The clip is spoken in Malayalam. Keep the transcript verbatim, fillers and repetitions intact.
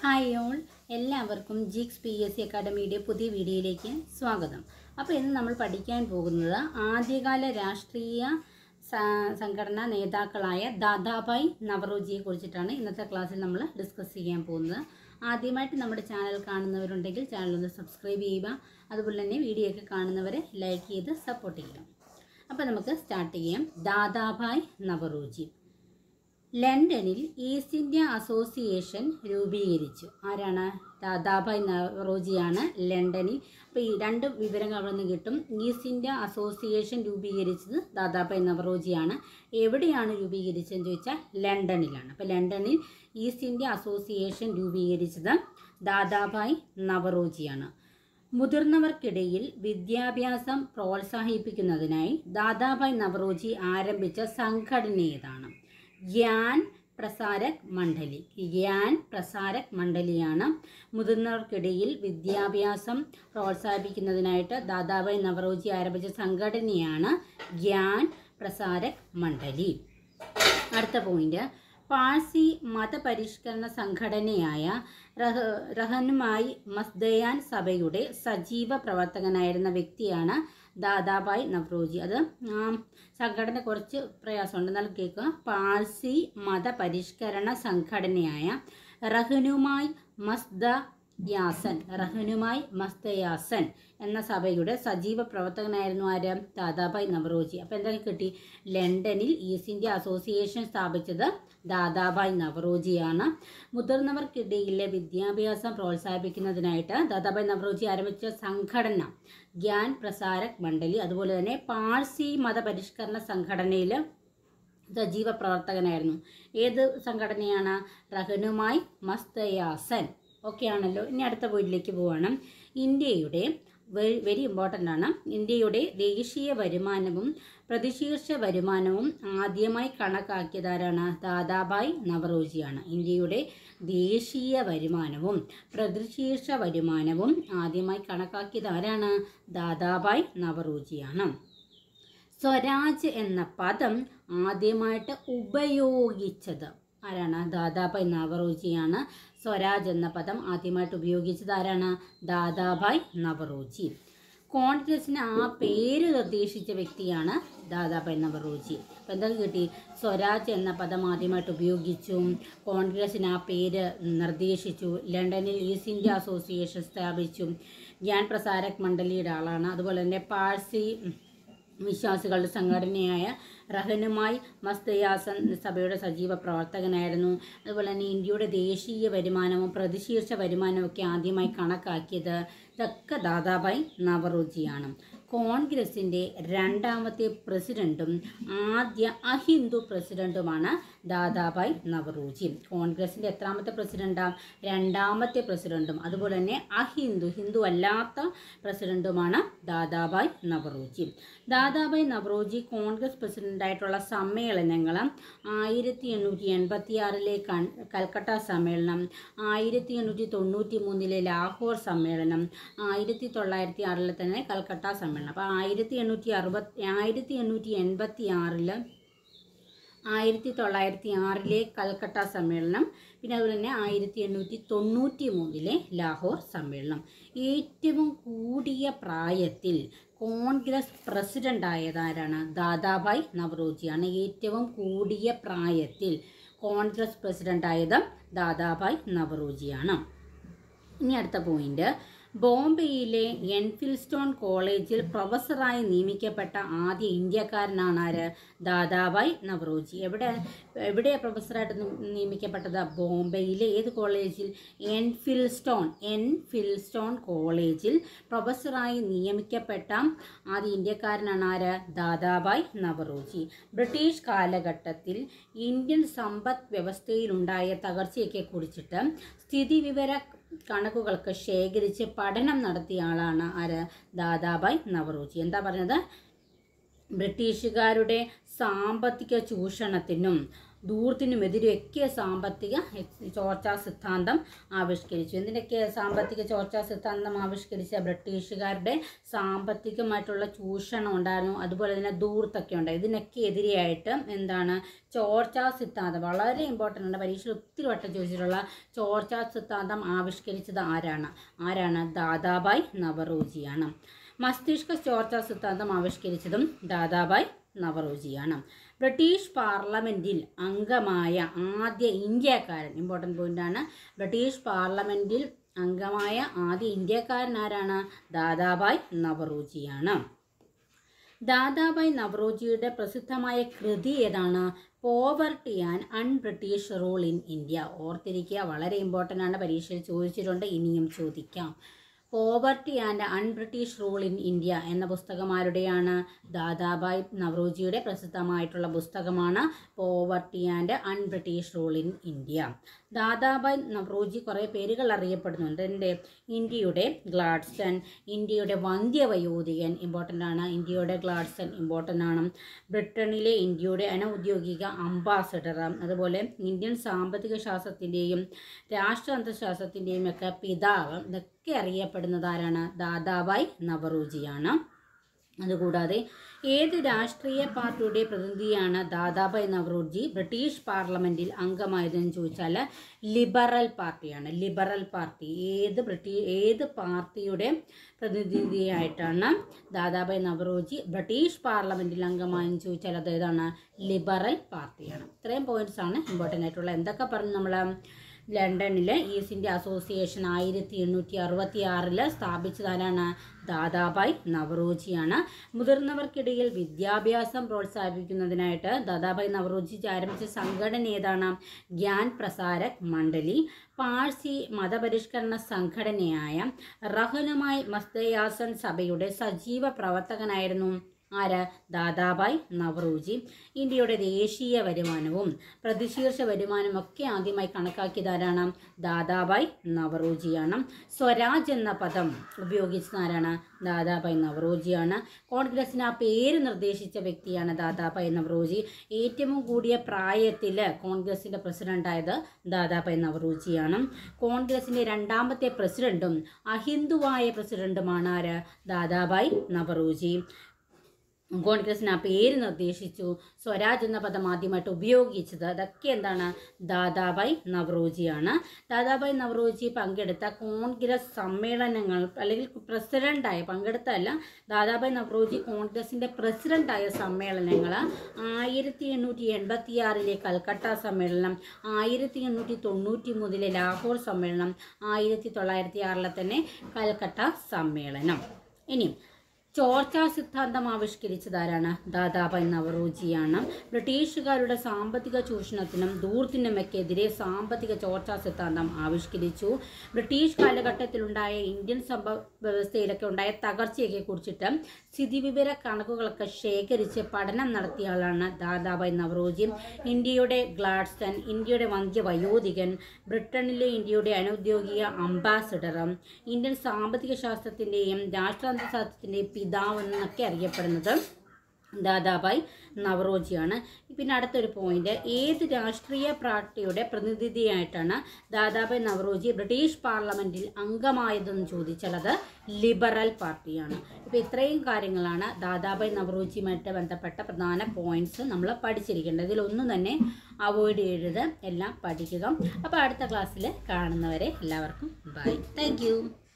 ഹായ് ഓൾ, എല്ലാവർക്കും ജിക്സ് പി എസ് സി അക്കാഡമിയുടെ പുതിയ വീഡിയോയിലേക്ക് സ്വാഗതം. അപ്പോൾ ഇന്ന് നമ്മൾ പഠിക്കാൻ പോകുന്നത് ആദ്യകാല രാഷ്ട്രീയ സംഘടനാ നേതാക്കളായ ദാദാഭായ് നവറോജിയെ കുറിച്ചിട്ടാണ് ഇന്നത്തെ ക്ലാസ്സിൽ നമ്മൾ ഡിസ്കസ് ചെയ്യാൻ പോകുന്നത്. ആദ്യമായിട്ട് നമ്മുടെ ചാനൽ കാണുന്നവരുണ്ടെങ്കിൽ ചാനൽ ഒന്ന് സബ്സ്ക്രൈബ് ചെയ്യുക. അതുപോലെ തന്നെ വീഡിയോ ഒക്കെ കാണുന്നവരെ ലൈക്ക് ചെയ്ത് സപ്പോർട്ട് ചെയ്യുക. അപ്പോൾ നമുക്ക് സ്റ്റാർട്ട് ചെയ്യാം. ദാദാഭായ് നവറോജി ലണ്ടനിൽ ഈസ്റ്റ് ഇന്ത്യ അസോസിയേഷൻ രൂപീകരിച്ചു. ആരാണ്? ദാദാഭായ് നവറോജിയാണ് ലണ്ടനിൽ. അപ്പോൾ ഈ രണ്ട് വിവരങ്ങൾ അവിടെ നിന്ന് കിട്ടും. ഈസ്റ്റ് ഇന്ത്യ അസോസിയേഷൻ രൂപീകരിച്ചത് ദാദാഭായ് നവറോജിയാണ്. എവിടെയാണ് രൂപീകരിച്ചതെന്ന് ചോദിച്ചാൽ ലണ്ടനിലാണ്. അപ്പോൾ ലണ്ടനിൽ ഈസ്റ്റ് ഇന്ത്യ അസോസിയേഷൻ രൂപീകരിച്ചത് ദാദാഭായ് നവറോജിയാണ്. മുതിർന്നവർക്കിടയിൽ വിദ്യാഭ്യാസം പ്രോത്സാഹിപ്പിക്കുന്നതിനായി ദാദാഭായ് നവറോജി ആരംഭിച്ച സംഘടന ഏതാണ്? ഗ്യാൻ പ്രസാരക് മണ്ഡലി. ഗ്യാൻ പ്രസാരക് മണ്ഡലിയാണ് മുതിർന്നവർക്കിടയിൽ വിദ്യാഭ്യാസം പ്രോത്സാഹിപ്പിക്കുന്നതിനായിട്ട് ദാദാഭായ് നവറോജി ആരംഭിച്ച സംഘടനയാണ് ഗ്യാൻ പ്രസാരക് മണ്ഡലി. അടുത്ത പോയിന്റ്, പാഴ്സി മതപരിഷ്കരണ സംഘടനയായ റഹ റഹനുമായി മസ്ദയാൻ സഭയുടെ സജീവ പ്രവർത്തകനായിരുന്ന വ്യക്തിയാണ് ദാദാഭായ് നവറോജി. അത് സംഘടന കുറച്ച് പ്രയാസമുണ്ട്, എന്നാൽ കേൾക്കുക. പാഴ്സി മതപരിഷ്കരണ സംഘടനയായ റഹനുമായി മസ്ദയാസൻ റഹനുമായി മസ്ദയാസൻ എന്ന സഭയുടെ സജീവ പ്രവർത്തകനായിരുന്നു ആര്? ദാദാഭായ് നവറോജി. അപ്പോൾ എന്തൊക്കെ കിട്ടി? ലണ്ടനിൽ ഈസ്റ്റ് ഇന്ത്യ അസോസിയേഷൻ സ്ഥാപിച്ചത് ദാദാഭായ് നവറോജിയാണ്. മുതിർന്നവർക്കിടയിലെ വിദ്യാഭ്യാസം പ്രോത്സാഹിപ്പിക്കുന്നതിനായിട്ട് ദാദാഭായ് നവറോജി ആരംഭിച്ച സംഘടന ഗ്യാൻ പ്രസാരക് മണ്ഡലി. അതുപോലെ തന്നെ പാഴ്സി മതപരിഷ്കരണ സംഘടനയിൽ സജീവ പ്രവർത്തകനായിരുന്നു. ഏത് സംഘടനയാണ്? റഹനുമായി മസ്ദയാസൻ. ഓക്കെ ആണല്ലോ. ഇനി അടുത്ത പോയിന്റിലേക്ക് പോവാണ്. ഇന്ത്യയുടെ വെരി ഇമ്പോർട്ടൻ്റ് ആണ്. ഇന്ത്യയുടെ ദേശീയ വരുമാനവും പ്രതിശീർഷ വരുമാനവും ആദ്യമായി കണക്കാക്കിയതാരാണ്? ദാദാഭായ് നവറോജിയാണ്. ഇന്ത്യയുടെ ദേശീയ വരുമാനവും പ്രതിശീർഷ വരുമാനവും ആദ്യമായി കണക്കാക്കിയതാരാണ്? ദാദാഭായ് നവറോജിയാണ്. സ്വരാജ് എന്ന പദം ആദ്യമായിട്ട് ഉപയോഗിച്ചത് ആരാണ്? ദാദാഭായ് നവറോജിയാണ്. സ്വരാജ് എന്ന പദം ആദ്യമായിട്ട് ഉപയോഗിച്ചത് ആരാണ്? ദാദാഭായ് നവറോജി. കോൺഗ്രസിന് ആ പേര് നിർദ്ദേശിച്ച വ്യക്തിയാണ് ദാദാഭായ് നവറോജി. അപ്പോൾ എന്തൊക്കെ കിട്ടി? സ്വരാജ് എന്ന പദം ആദ്യമായിട്ട് ഉപയോഗിച്ചു, കോൺഗ്രസിന് ആ പേര് നിർദ്ദേശിച്ചു, ലണ്ടനിൽ ഈസ്റ്റ് ഇന്ത്യ അസോസിയേഷൻ സ്ഥാപിച്ചു, ഗ്യാൻ പ്രസാരക് മണ്ഡലിയുടെ ആളാണ്. അതുപോലെ തന്നെ പാഴ്സി വിശ്വാസികളുടെ സംഘടനയായ റഹനുമായി മസ്ദയാസൻ സഭയുടെ സജീവ പ്രവർത്തകനായിരുന്നു. അതുപോലെ തന്നെ ഇന്ത്യയുടെ ദേശീയ വരുമാനവും പ്രതിശീർഷ വരുമാനവും ഒക്കെ ആദ്യമായി കണക്കാക്കിയത് ഇതൊക്കെ ദാദാഭായ് നവറോജിയാണ്. കോൺഗ്രസിൻ്റെ രണ്ടാമത്തെ പ്രസിഡന്റും ആദ്യ അഹിന്ദു പ്രസിഡന്റുമാണ് ദാദാഭായ് നവറോജി. കോൺഗ്രസിൻ്റെ എത്രാമത്തെ പ്രസിഡന്റാണ്? രണ്ടാമത്തെ പ്രസിഡന്റും അതുപോലെ തന്നെ അഹിന്ദു ഹിന്ദു അല്ലാത്ത പ്രസിഡന്റുമാണ് ദാദാഭായ് നവറോജി. ദാദാഭായ് നവറോജി കോൺഗ്രസ് പ്രസിഡന്റായിട്ടുള്ള സമ്മേളനങ്ങൾ ആയിരത്തി എണ്ണൂറ്റി എൺപത്തി ആറിലെ കൽക്കട്ട സമ്മേളനം, ആയിരത്തി എണ്ണൂറ്റി തൊണ്ണൂറ്റി മൂന്നിലെ ലാഹോർ സമ്മേളനം, ആയിരത്തി തൊള്ളായിരത്തി ആറിലെ തന്നെ കൽക്കട്ട സമ്മേളനം. അപ്പോൾ ആയിരത്തി എണ്ണൂറ്റി അറുപത്തി ആയിരത്തി എണ്ണൂറ്റി എൺപത്തി ആറില് ആയിരത്തി തൊള്ളായിരത്തി ആറിലെ കൽക്കട്ട സമ്മേളനം, പിന്നെ അതുപോലെ തന്നെ ആയിരത്തി എണ്ണൂറ്റി തൊണ്ണൂറ്റി മൂന്നിലെ ലാഹോർ സമ്മേളനം. ഏറ്റവും കൂടിയ പ്രായത്തിൽ കോൺഗ്രസ് പ്രസിഡന്റ് ആയതാരാണ്? ദാദാഭായ് നവറോജിയാണ്. ഏറ്റവും കൂടിയ പ്രായത്തിൽ കോൺഗ്രസ് പ്രസിഡന്റ് ആയത് ദാദാഭായ് നവറോജിയാണ്. ഇനി അടുത്ത പോയിന്റ്, ബോംബെയിലെ എൻഫിൽസ്റ്റോൺ കോളേജിൽ പ്രൊഫസറായി നിയമിക്കപ്പെട്ട ആദ്യ ഇന്ത്യക്കാരനാണ് ആര്? ദാദാഭായ് നവറോജി. എവിടെ എവിടെയാണ് പ്രൊഫസറായിട്ട് നിയമിക്കപ്പെട്ടത്? ബോംബെയിലെ ഏത് കോളേജിൽ? എൻഫിൽസ്റ്റോൺ എൻഫിൽസ്റ്റോൺ കോളേജിൽ പ്രൊഫസറായി നിയമിക്കപ്പെട്ട ആദ്യ ഇന്ത്യക്കാരനാണ് ആര്? ദാദാഭായ് നവറോജി. ബ്രിട്ടീഷ് കാലഘട്ടത്തിൽ ഇന്ത്യൻ സമ്പദ് വ്യവസ്ഥയിലുണ്ടായ തകർച്ചയൊക്കെ കുറിച്ചിട്ട് സ്ഥിതിവിവര കണക്കുകളൊക്കെ ശേഖരിച്ച് പഠനം നടത്തിയ ആളാണ് ആര്? ദാദാഭായ് നവറോജി. എന്താ പറഞ്ഞത്? ബ്രിട്ടീഷുകാരുടെ സാമ്പത്തിക ചൂഷണത്തിനും ധൂർത്തിനുമെതിരെയൊക്കെ സാമ്പത്തിക ചോർച്ചാ സിദ്ധാന്തം ആവിഷ്കരിച്ചു. എന്തിനൊക്കെ സാമ്പത്തിക ചോർച്ചാ സിദ്ധാന്തം ആവിഷ്കരിച്ച? ബ്രിട്ടീഷുകാരുടെ സാമ്പത്തികമായിട്ടുള്ള ചൂഷണം ഉണ്ടായിരുന്നു, അതുപോലെ തന്നെ ധൂർത്തൊക്കെ ഉണ്ട്. ഇതിനൊക്കെ എതിരെയായിട്ട് എന്താണ് ചോർച്ചാ സിദ്ധാന്തം, വളരെ ഇമ്പോർട്ടൻ്റ് ആണ്, പരീക്ഷയിൽ ഒത്തിരി വട്ടം ചോദിച്ചിട്ടുള്ള ചോർച്ചാ സിദ്ധാന്തം ആവിഷ്കരിച്ചത് ആരാണ് ആരാണ് ദാദാബായ് നവറോജിയാണ്. മസ്തിഷ്ക ചോർച്ചാ സിദ്ധാന്തം ആവിഷ്കരിച്ചതും ദാദാബായ് നവറോജിയാണ്. ബ്രിട്ടീഷ് പാർലമെൻറ്റിൽ അംഗമായ ആദ്യ ഇന്ത്യക്കാരൻ, ഇമ്പോർട്ടൻ്റ് പോയിൻ്റാണ്, ബ്രിട്ടീഷ് പാർലമെൻറ്റിൽ അംഗമായ ആദ്യ ഇന്ത്യക്കാരൻ ആരാണ്? ദാദാബായ് നവറോജിയാണ്. ദാദാബായ് നവറോജിയുടെ പ്രസിദ്ധമായ കൃതി ഏതാണ്? Poverty and un British rule in India. ഓർത്തിരിക്കുക, വളരെ ഇമ്പോർട്ടൻ്റ് ആണ്, പരീക്ഷയിൽ ചോദിച്ചിട്ടുണ്ട്, ഇനിയും ചോദിക്കാം. Poverty and un British rule in India എന്ന പുസ്തകം ആരുടെയാണ്? ദാദാബായ് നവറോജിയുടെ പ്രസിദ്ധമായിട്ടുള്ള പുസ്തകമാണ് poverty and un British rule in India. Dadabhai Naoroji കുറേ പേരുകൾ അറിയപ്പെടുന്നുണ്ട്. എൻ്റെ ഇന്ത്യയുടെ ഗ്ലാഡ്സ്റ്റൺ, ഇന്ത്യയുടെ വന്ധ്യവയോധികൻ, ഇമ്പോർട്ടൻ്റ് ആണ്, ഇന്ത്യയുടെ ഗ്ലാഡ്സ്റ്റൺ ഇമ്പോർട്ടൻ്റ് ആണ്. ബ്രിട്ടനിലെ ഇന്ത്യയുടെ അനൗദ്യോഗിക അംബാസഡർ, അതുപോലെ ഇന്ത്യൻ സാമ്പത്തിക ശാസ്ത്രത്തിൻ്റെയും രാഷ്ട്രതന്ത്രശാസ്ത്രത്തിൻ്റെയും ഒക്കെ പിതാവ്, ഇതൊക്കെ അറിയപ്പെടുന്നത് ആരാണ്? ദാദാബായ് നവറോജിയാണ്. അതുകൂടാതെ ഏത് രാഷ്ട്രീയ പാർട്ടിയുടെ പ്രതിനിധിയാണ് ദാദാബായ് നവറോജി ബ്രിട്ടീഷ് പാർലമെൻറ്റിൽ അംഗമായതെന്ന് ചോദിച്ചാൽ ലിബറൽ പാർട്ടിയാണ്. ലിബറൽ പാർട്ടി ഏത് ബ്രിട്ടീഷ് ഏത് പാർട്ടിയുടെ പ്രതിനിധിയായിട്ടാണ് ദാദാബായ് നവറോജി ബ്രിട്ടീഷ് പാർലമെൻറ്റിൽ അംഗമായെന്ന് ചോദിച്ചാൽ അത് ഏതാണ്? ലിബറൽ പാർട്ടിയാണ്. ഇത്രയും പോയിന്റ്സ് ആണ് ഇമ്പോർട്ടൻ്റ് ആയിട്ടുള്ള. എന്തൊക്കെ പറഞ്ഞു നമ്മൾ? ലണ്ടനിലെ ഈസ്റ്റ് ഇന്ത്യ അസോസിയേഷൻ ആയിരത്തി എണ്ണൂറ്റി അറുപത്തി ആറിൽ സ്ഥാപിച്ചതാരാണ്? ദാദാബായ് നവറോജിയാണ്. മുതിർന്നവർക്കിടയിൽ വിദ്യാഭ്യാസം പ്രോത്സാഹിപ്പിക്കുന്നതിനായിട്ട് ദാദാബായ് നവറോജി ആരംഭിച്ച സംഘടന ഏതാണ്? ഗ്യാൻ പ്രസാരക് മണ്ഡലി. പാഴ്സി മതപരിഷ്കരണ സംഘടനയായ റഹ്നുമായി മസ്തയാസൻ സഭയുടെ സജീവ പ്രവർത്തകനായിരുന്നു ആര്? ദാദാബായ് നവറോജി. ഇന്ത്യയുടെ ദേശീയ വരുമാനവും പ്രതിശീർഷ വരുമാനവും ഒക്കെ ആദ്യമായി കണക്കാക്കിയതാരാണ്? ദാദാബായ് നവറോജിയാണ്. സ്വരാജ് എന്ന പദം ഉപയോഗിച്ചതാരാണ്? ദാദാബായ് നവറോജിയാണ്. കോൺഗ്രസിന് ആ പേര് നിർദ്ദേശിച്ച വ്യക്തിയാണ് ദാദാബായ് നവറോജി. ഏറ്റവും കൂടിയ പ്രായത്തിൽ കോൺഗ്രസിൻ്റെ പ്രസിഡന്റായത് ദാദാബായ് നവറോജിയാണ്. കോൺഗ്രസിൻ്റെ രണ്ടാമത്തെ പ്രസിഡന്റും അഹിന്ദുവായ പ്രസിഡന്റുമാണ് ആര്? ദാദാബായ് നവറോജി. കോൺഗ്രസിന് ആ പേര് നിർദ്ദേശിച്ചു. സ്വരാജ് എന്ന പദം ആദ്യമായിട്ട് ഉപയോഗിച്ചത് അതൊക്കെ എന്താണ്? ദാദാബായ് നവറോജിയാണ്. ദാദാബായ് നവറോജി പങ്കെടുത്ത കോൺഗ്രസ് സമ്മേളനങ്ങൾ അല്ലെങ്കിൽ പ്രസിഡന്റായ പങ്കെടുത്തല്ല ദാദാബായ് നവറോജി കോൺഗ്രസിൻ്റെ പ്രസിഡന്റായ സമ്മേളനങ്ങൾ ആയിരത്തി എണ്ണൂറ്റി എൺപത്തി ആറിലെ കൽക്കട്ട സമ്മേളനം, ആയിരത്തി എണ്ണൂറ്റി തൊണ്ണൂറ്റി മൂന്നിലെ ലാഹോർ സമ്മേളനം, ആയിരത്തി തൊള്ളായിരത്തി ആറിലെ തന്നെ കൽക്കട്ട സമ്മേളനം. ഇനി ചോർച്ചാ സിദ്ധാന്തം ആവിഷ്കരിച്ചതാരാണ്? ദാദാബായ് നവറോജിയാണ്. ബ്രിട്ടീഷുകാരുടെ സാമ്പത്തിക ചൂഷണത്തിനും ധൂർത്തിനുമൊക്കെതിരെ സാമ്പത്തിക ചോർച്ചാ സിദ്ധാന്തം ആവിഷ്കരിച്ചു. ബ്രിട്ടീഷ് കാലഘട്ടത്തിലുണ്ടായ ഇന്ത്യൻ സമ്പദ് വ്യവസ്ഥയിലൊക്കെ ഉണ്ടായ തകർച്ചയൊക്കെ കുറിച്ചിട്ട് സ്ഥിതിവിവര കണക്കുകളൊക്കെ ശേഖരിച്ച് പഠനം നടത്തിയ ആളാണ് ദാദാബായ് നവറോജി. ഇന്ത്യയുടെ ഗ്ലാഡ്സ്റ്റൺ, ഇന്ത്യയുടെ വന്ധ്യവയോധികൻ, ബ്രിട്ടനിലെ ഇന്ത്യയുടെ അനൗദ്യോഗിക അംബാസഡർ, ഇന്ത്യൻ സാമ്പത്തിക ശാസ്ത്രത്തിൻ്റെയും രാഷ്ട്രതന്ത്രശാസ്ത്രത്തിൻ്റെയും പിതാവ് എന്നൊക്കെ അറിയപ്പെടുന്നത് ദാദാബായ് നവറോജിയാണ്. പിന്നെ അടുത്തൊരു പോയിന്റ്, ഏത് രാഷ്ട്രീയ പാർട്ടിയുടെ പ്രതിനിധിയായിട്ടാണ് ദാദാബായ് നവറോജി ബ്രിട്ടീഷ് പാർലമെൻറ്റിൽ അംഗമായതെന്ന് ചോദിച്ചാൽ അത് ലിബറൽ പാർട്ടിയാണ്. ഇപ്പോൾ ഇത്രയും കാര്യങ്ങളാണ് ദാദാബായ് നവറോജിയുമായിട്ട് ബന്ധപ്പെട്ട പ്രധാന പോയിന്റ്സ് നമ്മൾ പഠിച്ചിരിക്കേണ്ടത്. ഇതിലൊന്നും തന്നെ അവോയ്ഡ് ചെയ്യരുത്, എല്ലാം പഠിക്കുക. അപ്പോൾ അടുത്ത ക്ലാസ്സിൽ കാണുന്നവരെ എല്ലാവർക്കും ബൈ. താങ്ക്